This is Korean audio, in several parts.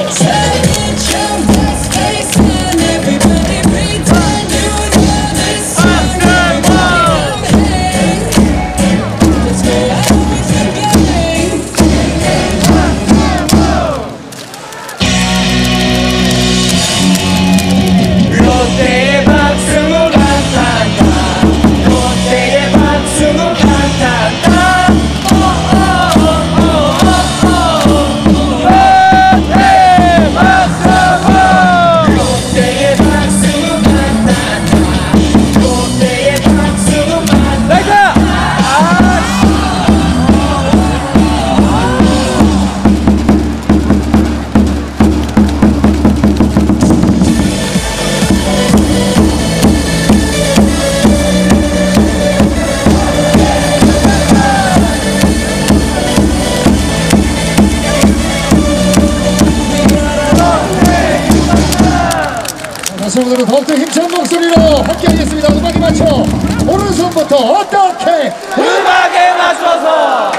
오늘은 더욱더 힘찬 목소리로 함께하겠습니다. 음악에 맞춰 오른손부터 어떻게 음악에 맞춰서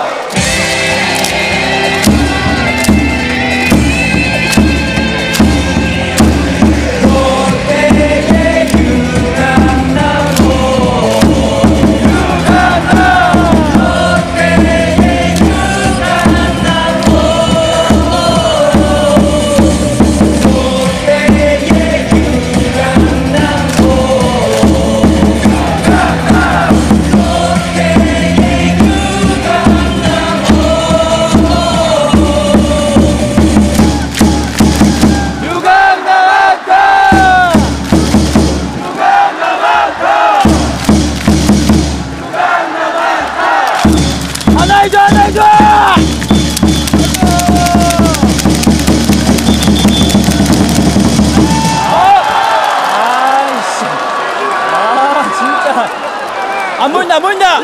안 보인다 안 보인다.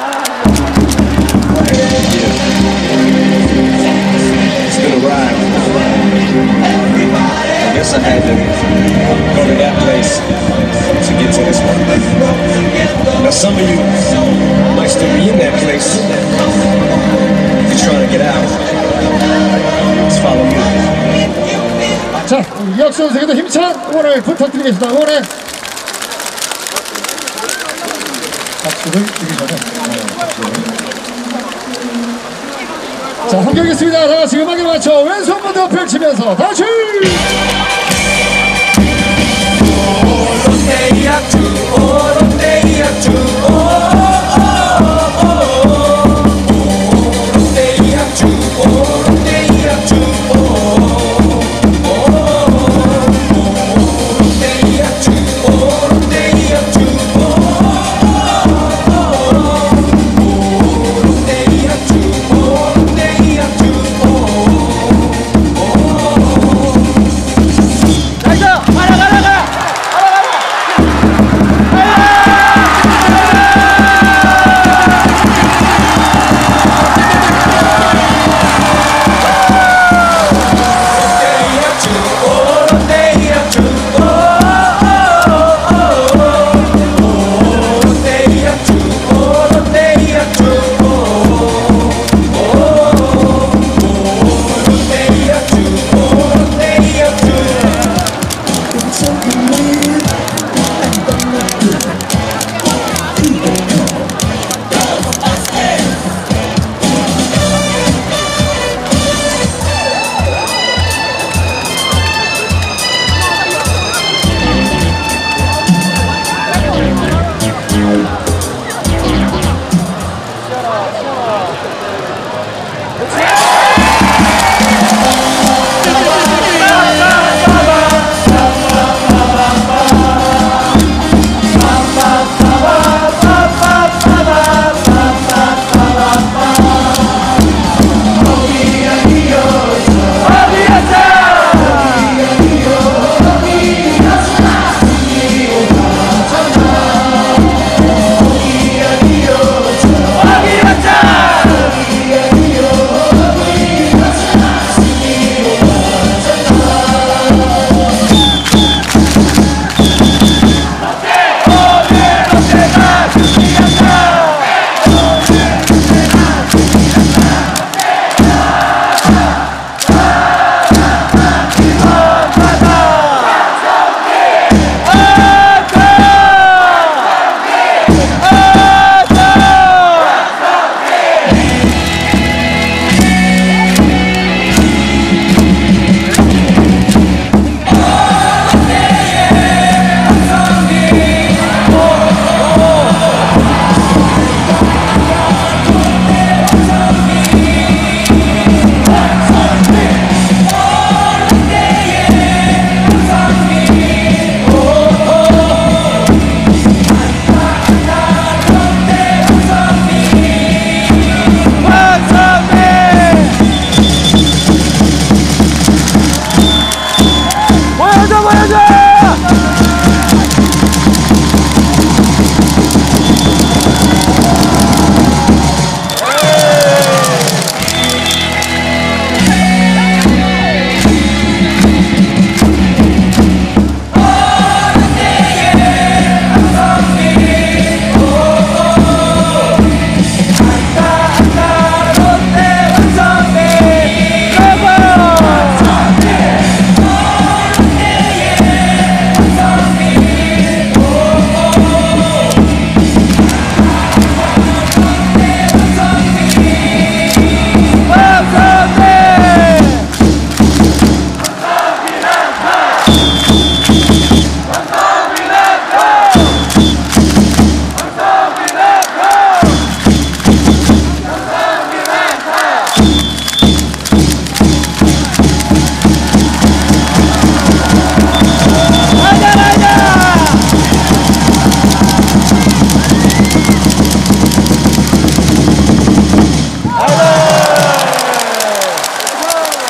It's been a ride. I guess I had to go to that place to get to this one. Now some of you might still be in that place. If you're trying to get out, just follow me. 자, 역선생님도 힘찬 응원을 부탁드리겠습니다. 응원해 박수를 드리기 전에 자, 함께하겠습니다. 다 같이 음악에 맞춰 왼손부터 펼치면서 다시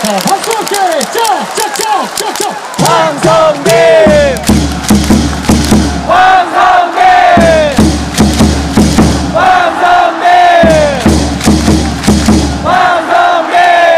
박수 함께 짝짝짝짝짝 황성빈 황성빈 황성빈 황성빈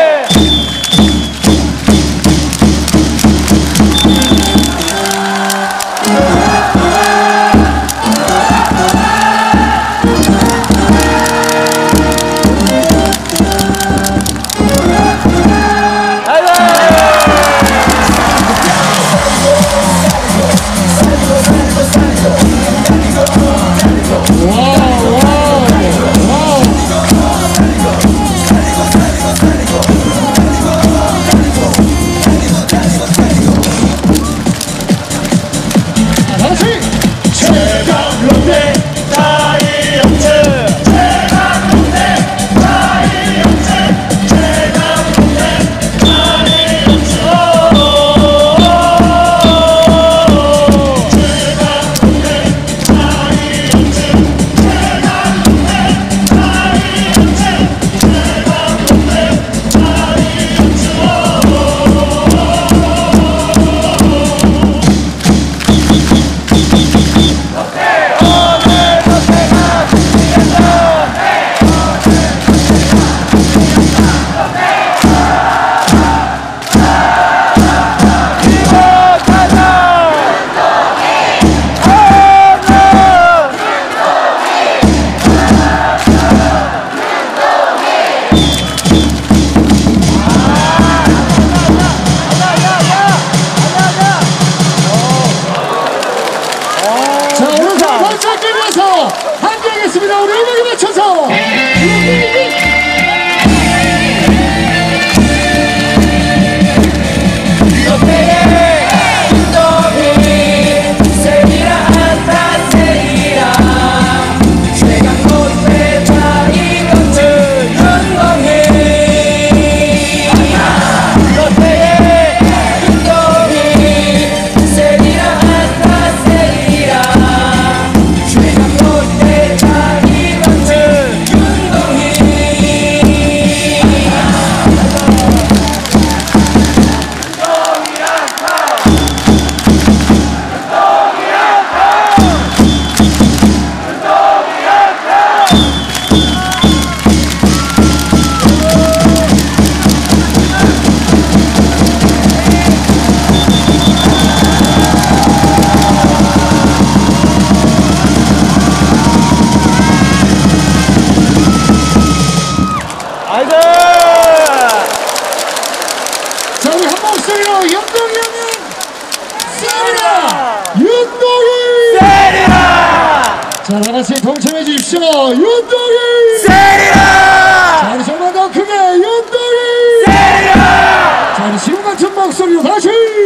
다시 최강 롯데 자이언츠 최강 롯데 자이언츠 최강 롯데 자이언츠 자 오른손 번쩍 들면서 함께하겠습니다. 우리 음악에 맞춰서 자 우리 한 목소리로 윤동이 형님 세리라 윤동이 자 다같이 동참해 주십시오. 윤동이 자 우리 정말 더 크게 윤동이 자 우리 지금 같은 목소리로 다시